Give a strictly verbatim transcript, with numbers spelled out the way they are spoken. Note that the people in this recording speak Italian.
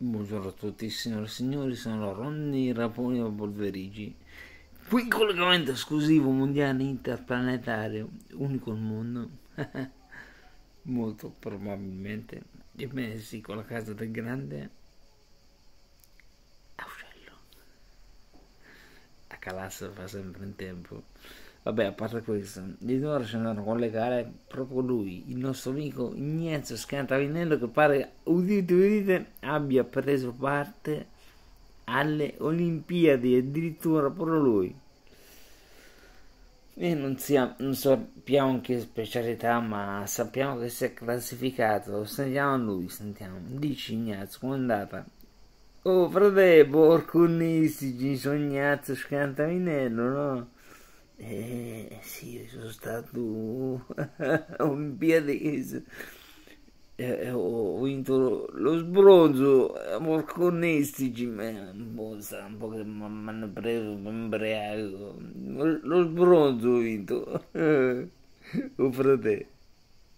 Buongiorno a tutti, signore e signori, sono Ronny Raponi o Polverigi. Qui collegamento esclusivo mondiale interplanetario, unico al mondo, molto probabilmente. Ebbene sì, con la casa del grande Augello. A Calasso fa sempre in tempo. Vabbè, a parte questo, di ora ci andranno a collegare proprio lui, il nostro amico Ignazio Scantavinello, che pare, udite udite, abbia preso parte alle Olimpiadi, addirittura pure lui. E non, sia, non sappiamo in che specialità, ma sappiamo che si è classificato. Sentiamo lui, sentiamo. Dici Ignazio, com'è andata? Oh, frate, porcunistici, sono Ignazio Scantavinello, no? Eh sì, sono stato olimpiadese. Eh, ho vinto lo sbronzo a Morconistici, ma un po', sa, un po' che mi hanno preso per imbriaco. Lo sbronzo ho vinto. Oh, frate.